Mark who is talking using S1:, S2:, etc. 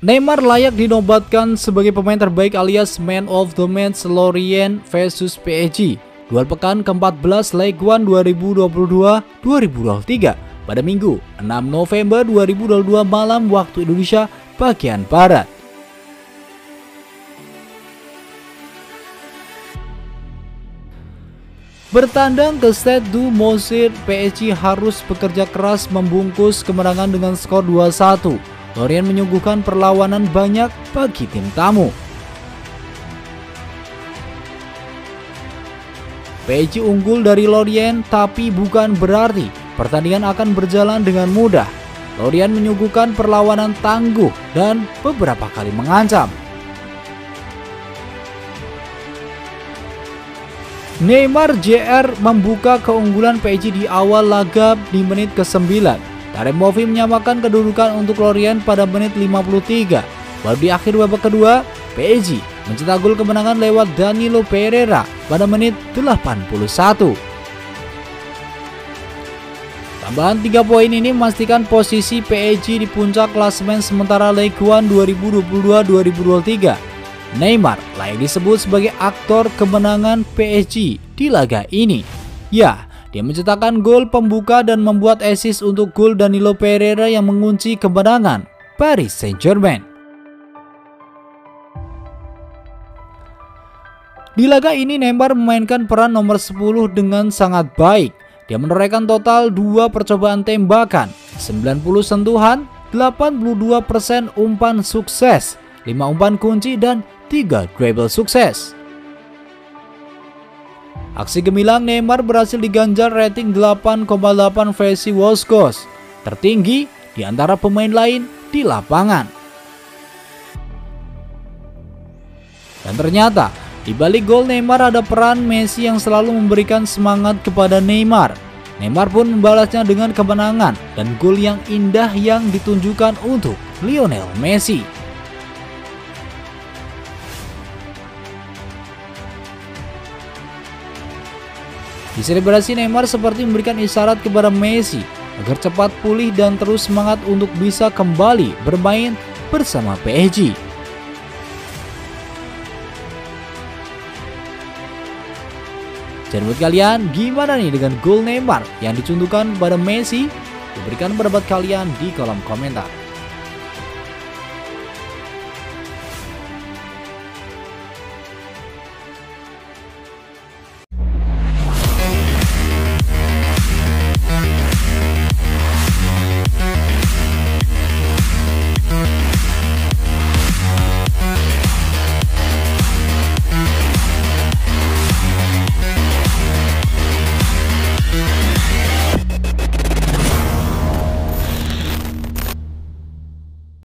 S1: Neymar layak dinobatkan sebagai pemain terbaik alias Man of the Match Lorient versus PSG. Duel pekan ke-14 Ligue 1 2022-2023 pada Minggu 6 November 2022 malam waktu Indonesia bagian Barat. Bertandang ke Stade du Mousser, PSG harus bekerja keras membungkus kemenangan dengan skor 2-1. Lorient menyuguhkan perlawanan banyak bagi tim tamu. PSG unggul dari Lorient, tapi bukan berarti pertandingan akan berjalan dengan mudah. Lorient menyuguhkan perlawanan tangguh dan beberapa kali mengancam. Neymar Jr. membuka keunggulan PSG di awal laga di menit ke-9. Tarek Mofi menyamakan kedudukan untuk Lorient pada menit 53. Baru di akhir babak kedua, PSG mencetak gol kemenangan lewat Danilo Pereira pada menit 81. Tambahan 3 poin ini memastikan posisi PSG di puncak klasemen sementara Ligue 1 2022-2023. Neymar layak disebut sebagai aktor kemenangan PSG di laga ini. Ya, dia mencetakkan gol pembuka dan membuat assist untuk gol Danilo Pereira yang mengunci kemenangan Paris Saint-Germain. Di laga ini Neymar memainkan peran nomor 10 dengan sangat baik. Dia menorehkan total 2 percobaan tembakan, 90 sentuhan, 82% umpan sukses, 5 umpan kunci dan 3 dribble sukses. Aksi gemilang Neymar berhasil diganjar rating 8,8 versi Wozgoss, tertinggi di antara pemain lain di lapangan. Dan ternyata di balik gol Neymar ada peran Messi yang selalu memberikan semangat kepada Neymar. Neymar pun membalasnya dengan kemenangan dan gol yang indah yang ditunjukkan untuk Lionel Messi. Di selebrasi Neymar seperti memberikan isyarat kepada Messi agar cepat pulih dan terus semangat untuk bisa kembali bermain bersama PSG. Dan buat kalian, gimana nih dengan gol Neymar yang dicontohkan pada Messi? Berikan pendapat kalian di kolom komentar.